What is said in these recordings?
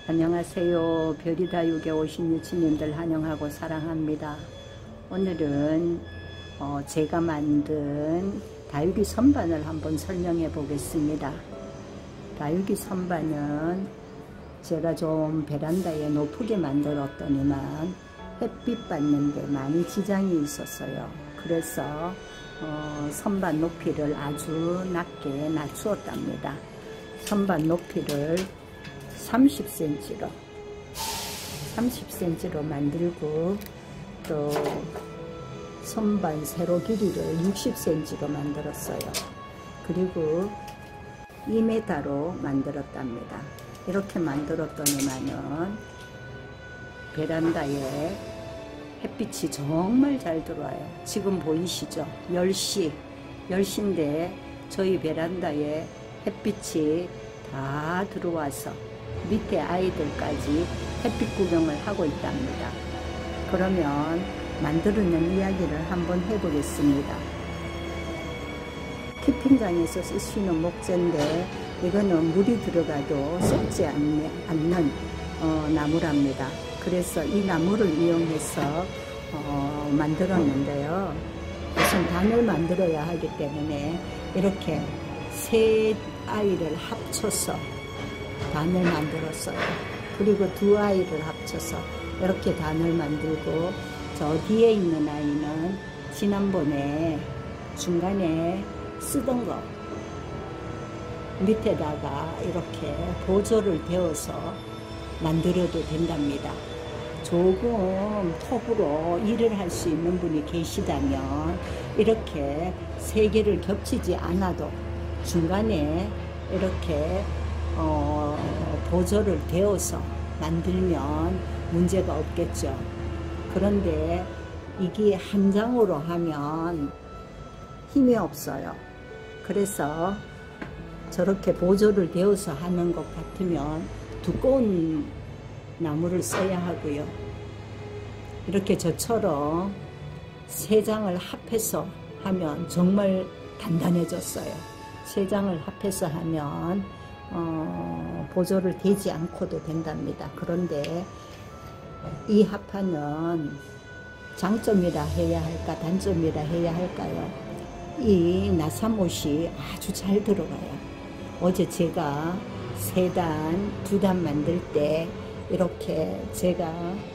안녕하세요. 별이다육에 오신 유치님들 환영하고 사랑합니다. 오늘은 제가 만든 다육이 선반을 한번 설명해 보겠습니다. 다육이 선반은 제가 좀 베란다에 높게 만들었더니만 햇빛 받는데 많이 지장이 있었어요. 그래서 선반 높이를 아주 낮게 낮추었답니다. 선반 높이를 30cm로 만들고, 또 선반 세로 길이를 60cm로 만들었어요. 그리고 2m로 만들었답니다. 이렇게 만들었더니만은 베란다에 햇빛이 정말 잘 들어와요. 지금 보이시죠? 10시인데 저희 베란다에 햇빛이 다 들어와서 밑에 아이들까지 햇빛 구경을 하고 있답니다. 그러면 만들어낸 이야기를 한번 해보겠습니다. 키핑장에서 쓸 수 있는 목재인데 이거는 물이 들어가도 썩지 않는 나무랍니다. 그래서 이 나무를 이용해서 만들었는데요. 우선 단을 만들어야 하기 때문에 이렇게 세 아이를 합쳐서 단을 만들었어요. 그리고 두 아이를 합쳐서 이렇게 단을 만들고, 저 뒤에 있는 아이는 지난번에 중간에 쓰던 거 밑에다가 이렇게 보조를 대어서 만들어도 된답니다. 조금 톱으로 일을 할 수 있는 분이 계시다면 이렇게 세 개를 겹치지 않아도 중간에 이렇게 보조를 대어서 만들면 문제가 없겠죠. 그런데 이게 한 장으로 하면 힘이 없어요. 그래서 저렇게 보조를 대어서 하는 것 같으면 두꺼운 나무를 써야 하고요. 이렇게 저처럼 세 장을 합해서 하면 정말 단단해졌어요. 세 장을 합해서 하면 보조를 대지 않고도 된답니다. 그런데 이 합판은 장점이라 해야 할까 단점이라 해야 할까요? 이 나사못이 아주 잘 들어가요. 어제 제가 세 단, 두 단 만들 때 이렇게 제가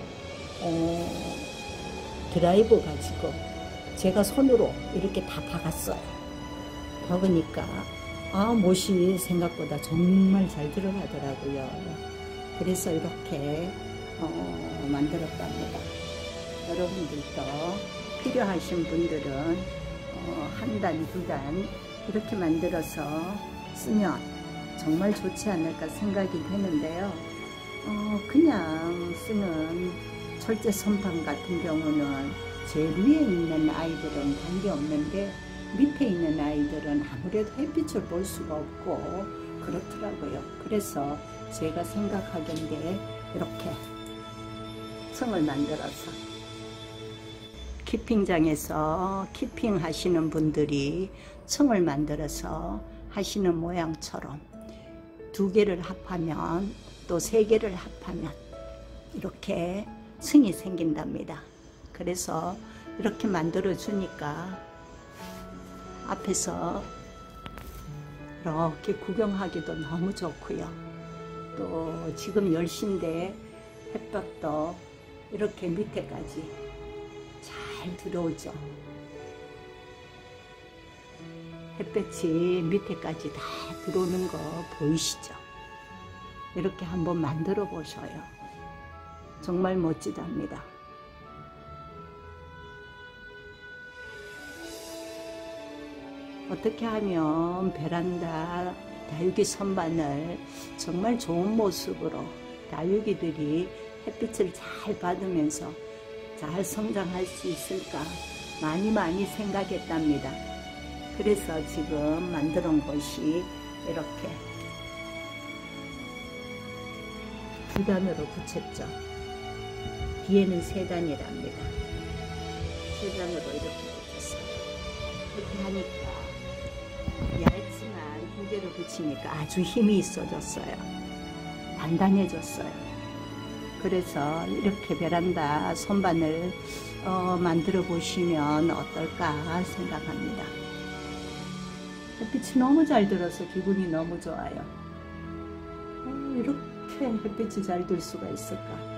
드라이버 가지고 제가 손으로 이렇게 다 박았어요. 박으니까 못이 생각보다 정말 잘 들어가더라고요. 그래서 이렇게 만들었답니다. 여러분들도 필요하신 분들은 한 단, 두 단 이렇게 만들어서 쓰면 정말 좋지 않을까 생각이 되는데요. 그냥 쓰는 철제 선반 같은 경우는 제일 위에 있는 아이들은 관계없는데 밑에 있는 아이들은 아무래도 햇빛을 볼 수가 없고 그렇더라고요. 그래서 제가 생각하기에 이렇게 성을 만들어서 키핑장에서 키핑 하시는 분들이 청을 만들어서 하시는 모양처럼 두 개를 합하면 또 세 개를 합하면 이렇게 층이 생긴답니다. 그래서 이렇게 만들어 주니까 앞에서 이렇게 구경하기도 너무 좋고요. 또 지금 10시인데 햇볕도 이렇게 밑에까지 잘 들어오죠. 햇볕이 밑에까지 다 들어오는 거 보이시죠? 이렇게 한번 만들어 보셔요. 정말 멋지답니다. 어떻게 하면 베란다 다육이 선반을 정말 좋은 모습으로 다육이들이 햇빛을 잘 받으면서 잘 성장할 수 있을까 많이 생각했답니다. 그래서 지금 만들어 온 것이 이렇게 두 단으로 붙였죠. 뒤에는 세 단이랍니다. 세 단으로 이렇게 붙였어요. 이렇게 하니까 얇지만 두 개를 붙이니까 아주 힘이 있어졌어요. 단단해졌어요. 그래서 이렇게 베란다 선반을 만들어 보시면 어떨까 생각합니다. 햇빛이 너무 잘 들어서 기분이 너무 좋아요. 이렇게 햇빛이 잘 들 수가 있을까?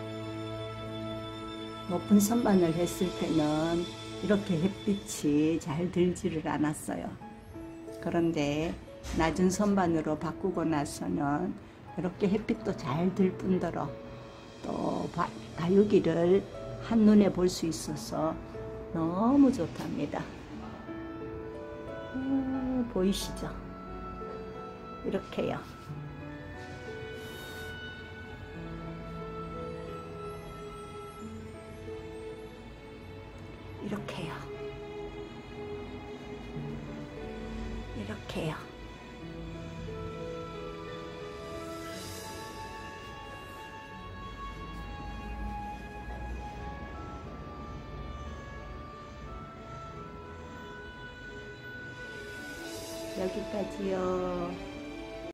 높은 선반을 했을 때는 이렇게 햇빛이 잘 들지를 않았어요. 그런데 낮은 선반으로 바꾸고 나서는 이렇게 햇빛도 잘 들 뿐더러 또 다육이를 한눈에 볼 수 있어서 너무 좋답니다. 보이시죠? 이렇게요. 이렇게요. 이렇게요. 여기까지요.